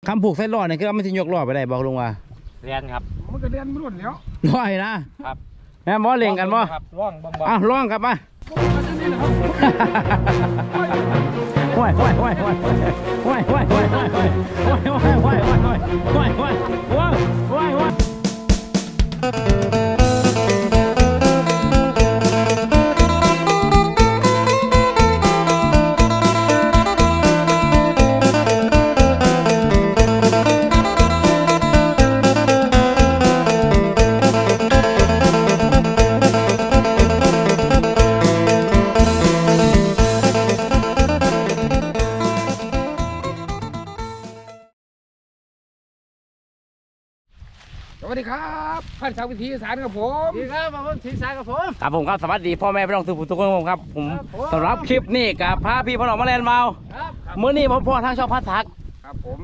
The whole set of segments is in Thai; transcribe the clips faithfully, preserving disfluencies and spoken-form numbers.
คำผูกไส้ล้อเนี่ยคือมันจะยกล้อไปได้บอกลุงว่าเรียนครับมันก็เรียนไม่รุ่นแล้วล้อยนะครับแม่หมอเล่งกันบ่ร่องบังอ่ะร่องครับมาห้อยห้อยห้อยห้อยห้อยห้อยห้อยห้อยห้อยห้อยห้อยห้อยห้อยห้อยห้อยห้อยห้อยห้อยสวัสดีครับพันชาววิธีสารกับผมสวัสดีครับผมทีสารกับผมครับผมครับสวัสดีพ่อแม่พี่น้องทุกทุกคนครับผมสำหรับคลิปนี้กับพาพี่พ่อน้องมาแลนด์เมาเมื่อนี้ผมพ่อทางชอบพัดทักครับผม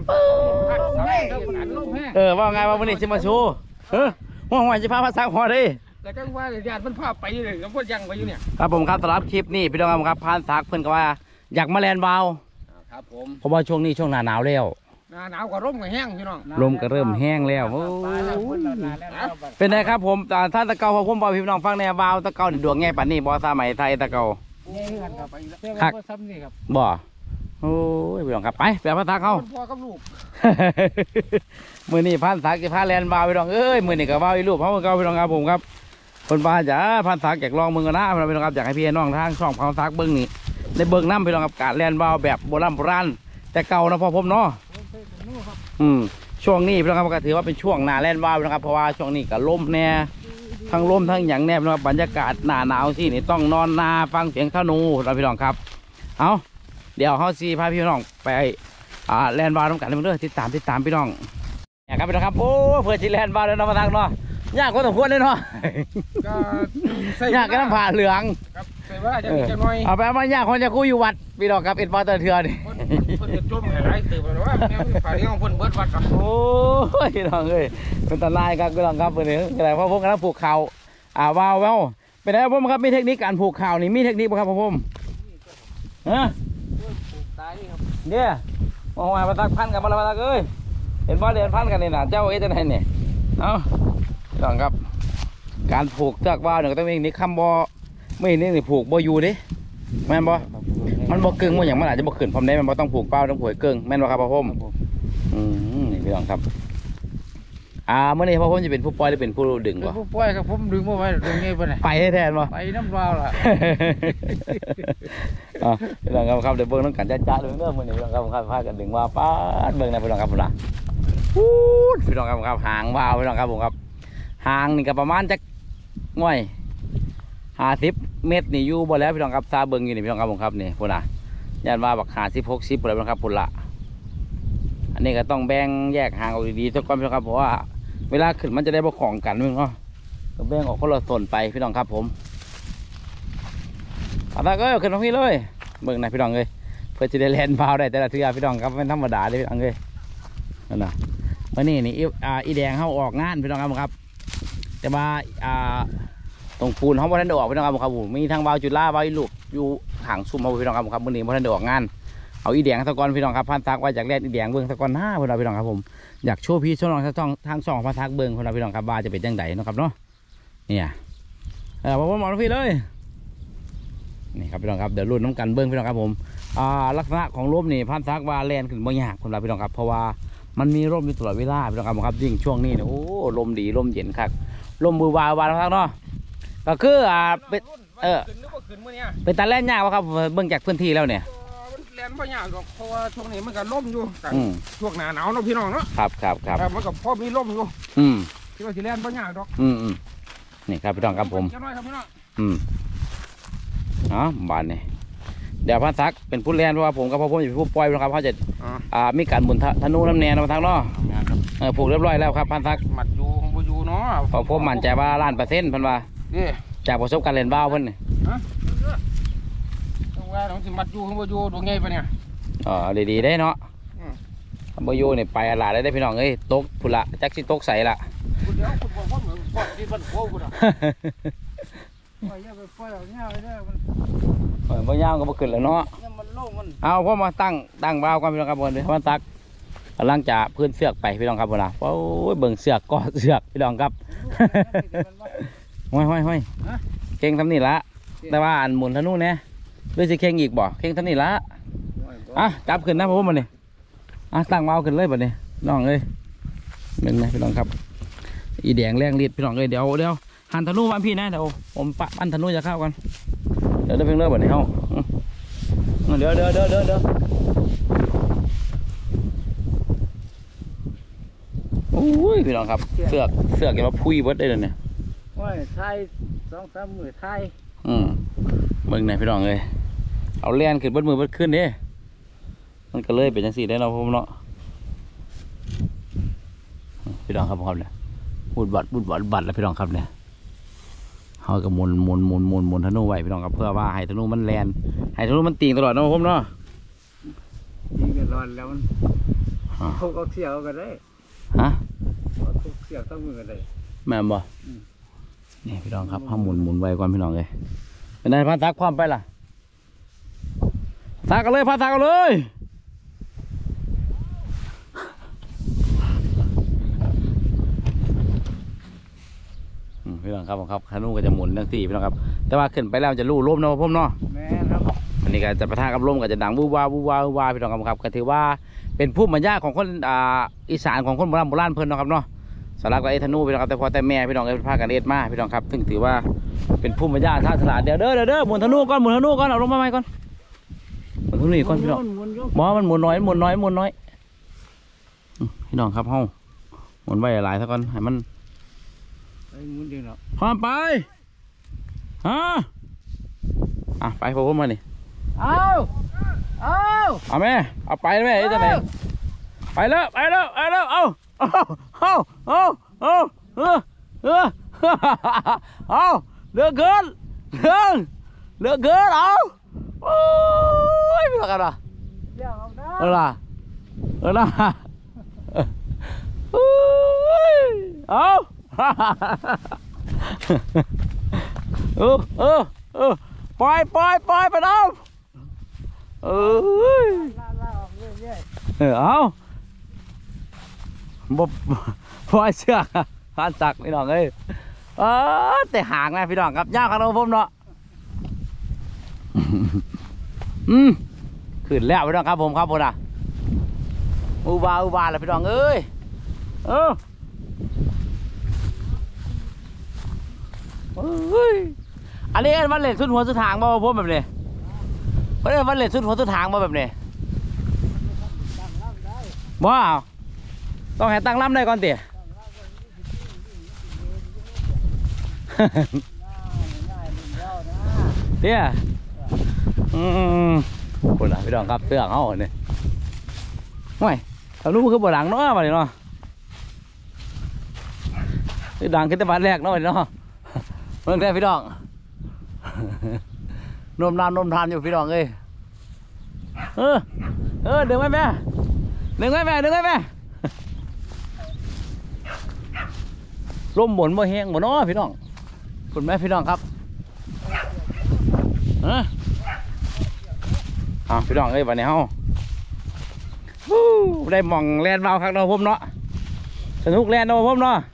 เออว่าไงว่าวันนี้จะมาโชว์เออหัวหัวจะพาพัดทักพอดิแต่ก็ว่าญาติมันพาไปเลยแล้วพวกยังไปอยู่เนี่ยครับผมครับสำหรับคลิปนี้พี่น้องครับพัดทักเพื่อนก็ว่าอยากมาแลนด์เมาครับผมเพราะว่าช่วงนี้ช่วงหน้าหนาวแล้วหนาวกว่าร่มกับแห้งพี่น้องลมก็เริ่มแห้งแล้วเป็นไงครับผมท่านตะเกาพอผมบอกพี่น้องฟังแนววาวตะเกาดวงแง่ปันนี่บอสามัยไทยตะเกาคักบ่โอ้ยพี่น้องครับไปไปพันทักเขาพ่อกับลูกมือนี่พันทักจะพาแลนด์วาวพี่น้องเอ้ยมือนี่กับวาวอีลูกเขาเกาพี่น้องครับผมครับคนบ้าจ๋าพันทักอยากลองมือกันนะพี่น้องครับอยากให้พี่น้องทางช่องพันทักเบิ้งนี่ในเบิ้งน้ำพี่น้องครับการแลนด์วาวแบบโบราณโบราณแต่เก่านะพ่อผมเนาะอืมช่วงนี้พี่น้องครับก็ถือว่าเป็นช่วงหนาแล่นว้าวนะครับเพราะว่าช่วงนี้ก็ลมแน่ทั้งลมทั้งอย่างแน่นะครับบรรยากาศหนาหนาวสินี่ต้องนอนนาฟังเสียงธนูเราพี่น้องครับเอาเดี๋ยวเขาซีพาพี่น้องไปอ่าแล่นว้าวน้ำกันเรื่อยๆติดตามติดตามพี่น้องเนี่ยครับพี่น้องครับโอ้เพื่อที่แล่นว้าวแล้วน้องมาทางเนาะยากกว่าตัวควรเลยเนาะยากก็ต้องผ่าเหลืองใส่ว่าจะมีจะน้อยเอาไปมายากคนจะกู้อยู่วัดพี่น้องครับเอ็ดวอเตอร์เถื่อนนี่คนจะจมหายตื่นมาว่าแม่ฝ่ายนี้ของคนเบิร์ดวัดครับโอ้ยพี่น้องเอ้ยเป็นตาลายครับพี่น้องครับเป็นอย่างไรเพราะผมกำลังผูกเข่าอ่าว้าวว้าวเป็นไงผมครับมีเทคนิคการผูกเข่านี่มีเทคนิคป่ะครับผมฮะเนี่ยมองมาตักพันกันมาละมาตักเอ้ยเห็นว่าเรียนพันกันนี่นะเจ้าเอ๊ะจะไหนเนี่ยเอาพี่น้องครับการผูกเชือกว้าวเนี่ยต้องมีนี่คำบอไม่นี่นี่ผูกบอยูดิแม่นบอมันบอเกิงมันอย่างมันอาจจะบอขึ้นพร้อมได้มันบอต้องผูกเป้าต้องผูกเกิงแม่นบอครับพ่อผมอืมนี่พี่น้องครับอ่าเมื่อนี้พ่อผมจะเป็นผู้ปล่อยหรือเป็นผู้ดึงวะผู้ปล่อยครับผมดึงมาไว้ดึงเงี้ยไปไหนไปให้แทนวะไปน้ำเปล่าล่ะอ๋อพี่น้องครับครับเดี๋ยวเบิ้งน้องกันจ้าจ้าเลยเรื่องมื่อนี้พี่น้องครับครับพากันดึงว่าป้าเบิ้งนะพี่น้องครับผมนะพูดพี่น้องครับครับหางว้าวพี่น้องครับผมครับหางนี่ก็ประมาณจะง่อยห้าสิบเมตรนี่อยู่บ่แล้วพี่น้องครับซาเบิงอยู่นี่พี่น้องครับผมครับนี่พุ่นอ่ะยันว่าบักหาสิบหกสิบพุ่นแล้วนะครับพุ่นละอันนี้ก็ต้องแบ่งแยกห่างออกดีๆทุกคนพี่น้องครับเพราะว่าเวลาขึ้นมันจะได้บ่ของกันพี่น้องก็แบ่งออกคนละส่วนไปพี่น้องครับผมเอาตาก็ขึ้นตรงนี้เลยเบิ่งนะพี่น้องเลยเพื่อจะได้แลนด์พาวได้แต่ละเทือพี่น้องครับไม่ธรรมดาเลยพี่น้องเลยนั่นนะวันนี้นี่อ่าอีแดงเข้าออกงานพี่น้องครับครับแต่ว่าอ่าตรงปูนเขาบ่ทันได้ออกพี่น้องครับผมมีทางวาวจุฬาวาวลูกอยู่หางซุ่มเขาพี่น้องครับครับวันนี้บ่ทันได้ออกงานเอาอีแดงตะกอนพี่น้องครับพันทักไว้จากแรกอีแดงเบิ้งตะกอนหน้าพี่น้องพี่น้องครับผมอยากโชว์พี่โชว์น้องทางทางสองพันทักเบิ้งพี่น้องพี่น้องครับว่าจะเป็นยังไงนะครับเนาะเนี่ยเออผมมองพี่เลยนี่ครับพี่น้องครับเดี๋ยวรุ่นน้ำกันเบิ้งพี่น้องครับผมอ่าลักษณะของร่มนี่พันทักว่าแลนขึ้นบ่ยากพี่น้องพี่น้องครับเพราะว่ามันมีร่มอยู่ตลอดเวลาพี่น้องครับครับยิ่งช่วงนี้เนี่ยโอ้ลมดีลมเย็นครับลมมือวาวาทั้งเนาะก็คืออ่าเป็นเออเป็นตาแล่นยากวะครับเบื้องจากพื้นที่แล้วเนี่ยแล่นไม่ยากหรอกเพราะว่าช่วงนี้มันก็ล่มอยู่ช่วงหนาหนาวเนาะพี่น้องเนาะครับครับครับมันก็พอมีล่มอยู่อืมที่ว่าสิแล่นไม่ยากหรอกอืมอืมนี่ครับพี่น้องครับผมอืมอ๋อบานนี่เดี๋ยวพันซักเป็นผู้แล่นเพราะว่าผมกับพ่อผมจะเป็นผู้ปล่อยนะครับเขาจะอ่ามีการหมุนธนูน้ำแนวมาทางเนาะเออผูกเรียบร้อยแล้วครับพันซักหมัดอยู่ของบูยูเนาะพอผมมั่นใจว่าล้านเปอร์เซ็นต์พันว่าจากประสบการณ์เล่นบ้าเพิ่นนี่ต้องว่าต้องสิมัดอยู่ของบูยูดูไงปะเนี่ยอ๋อดีๆได้เนาะบูยูนี่ไปอะไรได้พี่น้องเอ้ยตกผุละจักสิตกใส่ละเดี๋ยวคุณบอกว่าเหมือนปอดที่มันโค้งคุณอ่ะปล่อยไปปล่อยเอาเงาไปได้มันเออบ่ยาวก็บ่ขึ้นแล้วเนาะเอาพ่อมาตั้งตั้งบ้าก่อนพี่น้องครับผมเดี๋ยวมันตักกำลังจะพื้นเสือกไปพี่น้องครับผมนะโอ้ยเบิ่งเสือกก็เสือกพี่น้องครับห้อยห้อยห้อยเข่งทำนี่ละแต่ว่าอันหมุนธนูเนี่ยด้วยสิเข่งอีกบ่เข่งทำนี่ละอ่ะจับขึ้นนะผมมันนี่อ่ะตั้งเมาขึ้นเลยบ่เนี่ยน้องเอ้ยเบิ่งนะพี่น้องครับอีแดงแรงรีดพี่น้องเอ้ยเดี๋ยวเดี๋ยวหันธนูวันพี่นะเดี๋ยวผมปะปั้นธนูจะเข้ากันเดี๋ยวได้เพิ่งเลิกบ่เนี่ยเฮาเดี๋ยวเดี๋ยวเดี๋ยวเดี๋ยวเดี๋ยวโอ้ยพี่น้องครับเสือกเสือกอย่ามาพุยเบิดได้เลยเนี่ยว่าไทยสองสามมือไทยอืมเบิ่งไหนพี่น้องเลยเอาแล่นขึ้นเบิดมือเบิดขึ้นเด้มันก็เลยเป็นจังสี่ได้เราผมเนาะพี่น้องครับผมครับเนี่ยบุดบัดบุดบัดบัดแล้วพี่น้องครับเนี่ยเขาก็หมุนหมุนหมุนหมุนหมุนธนูไว้พี่น้องครับเพื่อว่าให้ธนูมันแลนให้ธนูมันตีงตลอดเนาะผมเนาะยิงกันร้อนแล้วมันทุกเอาเสียเอากันได้ฮะทุกเสียต้องมือกันได้แม่นบ่นี่พี่น้องครับเขาหมุนหมุนไว้ก่อนพี่น้องเลยเป็นไงพาซักความไปล่ะซักกันเลยพาซักกันเลยพี่น้องครับผมครับธนูก็จะหมุนทั้งสี่พี่น้องครับแต่ว่าขึ้นไปแล้วจะลู่ลมนะพ่อมเนาะแม่ครับอันนี้ก็จะประทะกับลมก็จะดังวูบวาวูบวาวูบวาพี่น้องครับก็ถือว่าเป็นภูมิปัญญาของคนอ่าอีสานของคนโบราณโบราณเพิ่นเนาะครับเนาะสำหรับกับไอ้ธนูพี่น้องครับแต่พอแต่แม่พี่น้องก็พากันเอ็ดมาพี่น้องครับซึ่งถือว่าเป็นภูมิปัญญาท่าสลัดเดี๋ยวเด้อเดี๋ยวเด้อหมุนธนูก่อนหมุนธนูก่อนเอาลงมาใหม่ก่อนหมุนธนูอีกก่อนพี่น้องหมอมันหมุนน้อยหมุนน้อยหมุนน้อยพี่น้องครับเฮาหมุนไว้หลายๆซะก่อนให้มันไอ้มุนดีเนาะพร้อมไปฮะอ่ะไปพวกผมมานี่เอาเอาเอาแม่เอาไปแม่ไอ้เจ้าไหนไปแล้วไปแล้วไปแล้วเอาเอาเอาเอาเอาเออเออเอาเลือกเกินเลือกเลือกเกินเอาโอ้ยไม่หลักกันหรอเดี๋ยวเอาได้เออล่ะเออล่ะเอาเออเออเออปล่อยปล่อยปล่อยไปน้ำเออล่าล่าออกเรื่อยเออเอาบ่ปล่อยเชือกผ่านสักพี่น้องเอ้ยเออแต่ห่างนะพี่น้องครับยากครับเราผมเนาะอืมขึ้นแล้วพี่น้องครับผมครับผมนะอุบาอุบาแล้วพี่น้องเอ้ยเออเฮ้ยอันนี้วันเล่นสุดหัวสุดทางมาผมแบบนี้วันนี้วันเล่นสุดหัวสุดทางมาแบบนี้ว้าวต้องให้ตั้งลำได้ก่อนเตี๋ยเตี๋ยอืมคนละพี่น้องครับเสื้อเขาเนี่ยห่วยเรารู้คือบ่หลังเนาะมาเลยเนาะคือดังขึ้นแต่บัดแรกเนาะเนาะเมื่อไงพี่น้องนมนานนมทานอยู่พี่น้องเอ้ยเออเออดึงไว้แม่ดึงไว้แม่ดึงไว้แม่ลมหมุนบ่แห้งบ่เนาะพี่น้องคุณแม่พี่น้องครับเอออ่ะพี่น้องเอ้ยวันนี้เฮาได้มองแลนด์เบาครับเนาะผมเนาะสนุกแลนด์เนาะผมเนาะ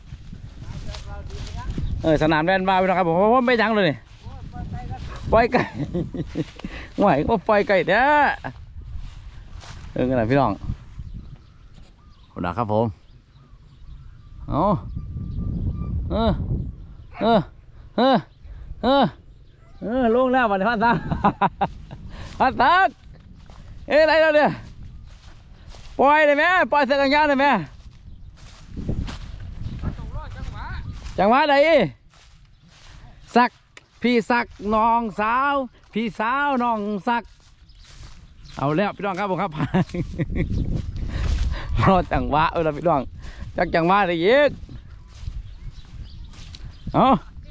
เออสนามแลนด์เบาพี่น้องครับผมผมไม่จังเลยปล่อยไก่ไหวก็ปล่อยไก่เด้อเออกันหน่อยพี่น้องขอบคุณครับผมเอาเออเออเออเออเออลงแล้ววันนี้พันซักพันซักเอ้ยอะไรแล้วเนี่ยปล่อยเลยแม่ปล่อยเสือกันยาวเลยแม่จังหวะใดสักพี่สักน้องสาวพี่สาวน้องสักเอาแล้วพี่น้องครับผมครับรอจังหวะเออพี่น้องจักจังหวะได้ยิกเอา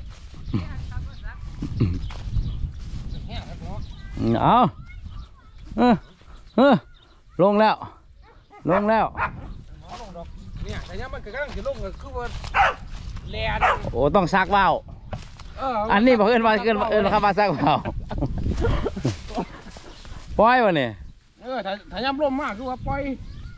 เอาเออเออลงแล้วลงแล้วเนี่ยแต่ยังมันกำลังจะลงก็คือว่าแลนโอ้ต้องซักว่าวอันนี้บอกเอิญว่าเอิญเอิญครับมาซักว่าวปล่อยวะเนี่ยเออถ้าถ้าย้ำลมมากคือว่าปล่อย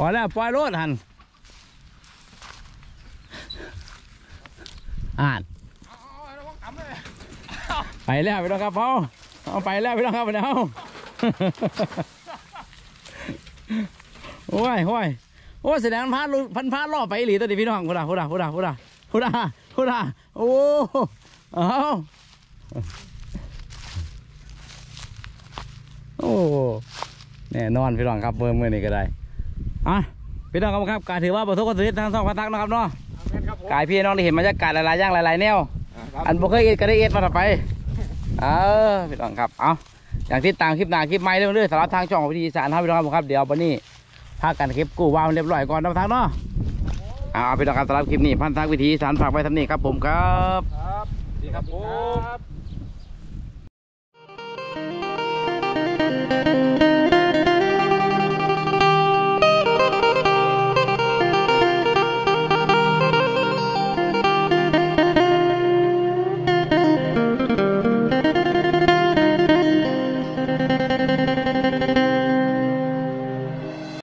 อแล้วปล่อยรถหันอ่านไปแล้วไปแล้วครับพ่อเอาไปแล้วไปแล้วครับไปแล้วโอ้ยโอ้ยโอ้ยแสดงพันพันพาล่อไปหลีตัวนี้พี่น้องพูดาพูดาพูดาพูดาพูดาพูดาโอ้เอาโอ้แน่นอนพี่น้องครับเมื่อเมื่อนี้ก็ได้อ่ะพี่น้องครับการถือว่าประสบความสำเร็จทางสองพันทักนะครับเนาะกายพี่น้องได้เห็นบรรยากาศหลายๆอย่างหลายๆแนวอันบ่เคยเอ็ดก็ได้เอ็ดมาต่อไปเออพี่น้องครับเอาอย่างที่ตามคลิปหน้าคลิปใหม่เรื่อยๆสำหรับทางช่องวิธีอีสานครับพี่น้องครับเดี๋ยววันนี้พากันคลิปกู้วาวเรียบร้อยก่อนนะทางเนาะเอาพี่น้องครับสำหรับคลิปนี้พันทักวิธีอีสานฝากไว้ทำนี้ครับผมครับครับดีครับผม